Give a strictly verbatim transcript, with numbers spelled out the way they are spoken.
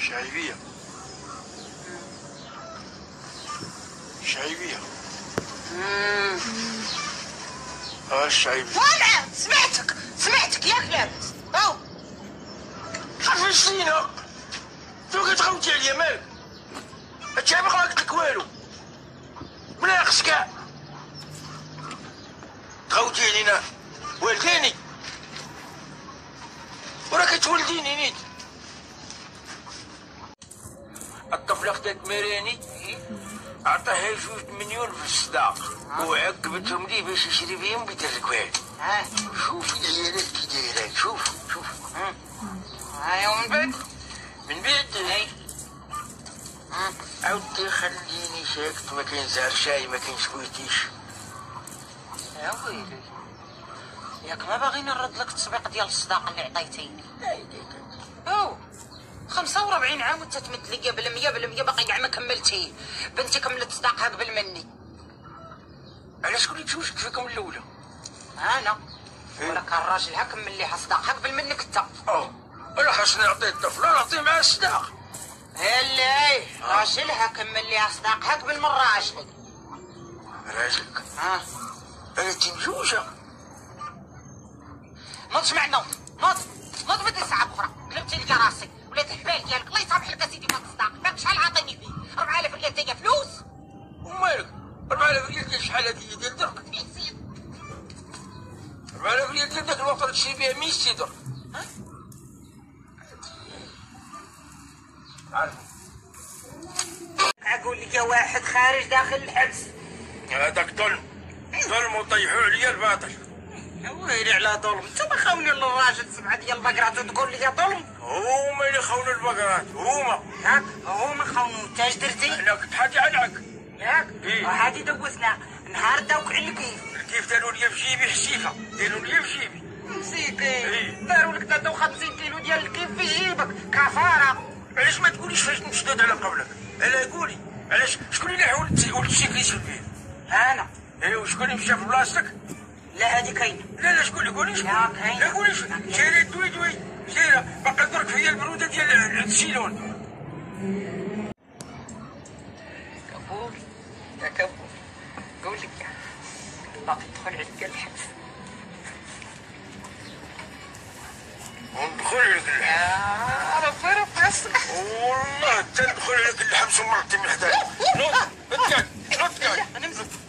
شايبيه شايبيه اه الشايبيه. ولا سمعتك سمعتك ياك لابس او حفظتينا توقيت خوتي عليا مالك هادشي ما قلت لك والو بناقص كاع تخوتي علينا والديني وراك تولديني نيت. الطفله خدات مراني عطاها جوج مليون في الصداق وعقبتهم ليه باش يشري بيهم بيت الركبان. شوفي العيالات كي دايرين شوف شوف هاي ومن بعد من بعد اي عاودتي خليني ساكت ما كاين زهر شاي ما كاين سكويتيش. يا ويلي ياك ما باغي نرد لك التسبيق ديال الصداق اللي عطيتيني. او خمسة وربعين عام وانت تمد ليا بالمية بالمية باقي كاع ما كملتيه. بنتي كملت صداقها قبل مني. على شكون اللي تزوجت فيكم الاولى؟ انا ولا كان راجلها كمل ليها صداقها قبل منك انت. اه انا خاصني نعطي الطفل نعطيه معاه الصداق. لا راجلها كمل ليها صداقها قبل من راجلي. راجلك؟ اه انا انت مزوجه. نوض جمع نوض نوض نوض بدي ساعة أخرى قلبتي لك راسك ولات الحبال ديالك الله يسامح لك اسيدي ما تصدق داك شحال عاطيني فيه أربعة آلاف ريال تاهي فلوس. ومالك أربعة آلاف ريال ديال شحال هادي ديال درك؟ أربعة آلاف ريال ديال داك الوقت تشري بها ميتين درك. عارف اقول لك يا واحد خارج داخل الحبس هذاك ظلم ظلم وطيحوا عليا الباطل. يا ويلي على ظلم انت ما خاوني للراجل سبعة ديال البقرات وتقول لي ظلم. هما اللي خونوا البقرات هما ياك هما خاونوا انت اش درتي؟ انا كنت حاجة عنك ياك إيه؟ وهادي دوزنا نهار داوك على الكيف الكيف داروا لي في جيبي حسيفة داروا لي في جيبي مسكين إيه؟ داروا لك ثلاثة وخمسين كيلو ديال الكيف في جيبك كفاره. علاش ما تقوليش فاش نشدد على قبلك؟ لا قولي علاش شكون اللي حاول السيكليسي فيه؟ انا ايوا شكون اللي مشى في بلاصتك؟ لا هادي كاينه. لا لا شكون اللي قولي شكون؟ لا كاينه. لا قولي شكون؟ سيري دوي دوي سيري باقي درك فيا البروده ديال السيلون. كبور يا كبور قول لك باقي تدخل عليك الحبس. وندخل عليك الحبس يا ربي ربي يصلح. والله تندخل عليك الحبس وما عرفتي من حداك. نوض نوض كاع نوض كاع. انا مزيان